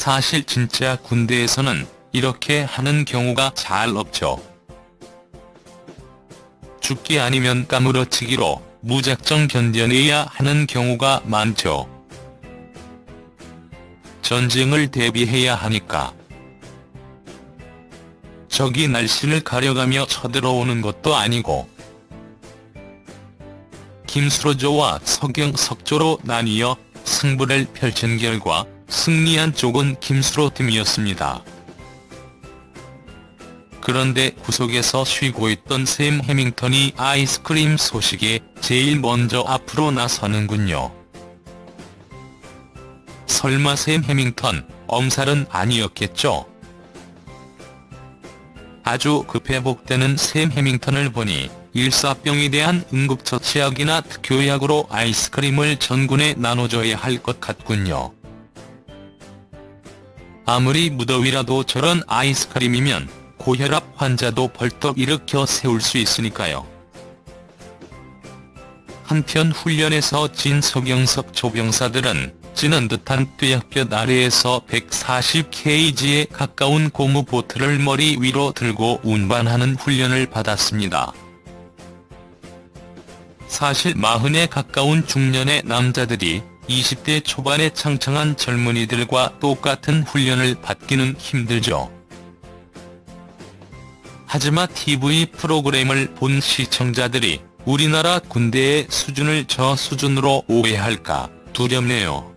사실 진짜 군대에서는 이렇게 하는 경우가 잘 없죠. 죽기 아니면 까무러치기로 무작정 견뎌내야 하는 경우가 많죠. 전쟁을 대비해야 하니까. 적이 날씨를 가려가며 쳐들어오는 것도 아니고. 김수로조와 서경석조로 나뉘어 승부를 펼친 결과 승리한 쪽은 김수로 팀이었습니다. 그런데 구석에서 쉬고 있던 샘 해밍턴이 아이스크림 소식에 제일 먼저 앞으로 나서는군요. 설마 샘 해밍턴, 엄살은 아니었겠죠? 아주 급회복되는 샘 해밍턴을 보니 일사병에 대한 응급처치약이나 특효약으로 아이스크림을 전군에 나눠줘야 할 것 같군요. 아무리 무더위라도 저런 아이스크림이면 고혈압 환자도 벌떡 일으켜 세울 수 있으니까요. 한편 훈련에서 진 서경석 조병사들은 찌는 듯한 뙤약볕 아래에서 140kg에 가까운 고무 보트를 머리 위로 들고 운반하는 훈련을 받았습니다. 사실 40에 가까운 중년의 남자들이 20대 초반의 창창한 젊은이들과 똑같은 훈련을 받기는 힘들죠. 하지만 TV 프로그램을 본 시청자들이 우리나라 군대의 수준을 저 수준으로 오해할까 두렵네요.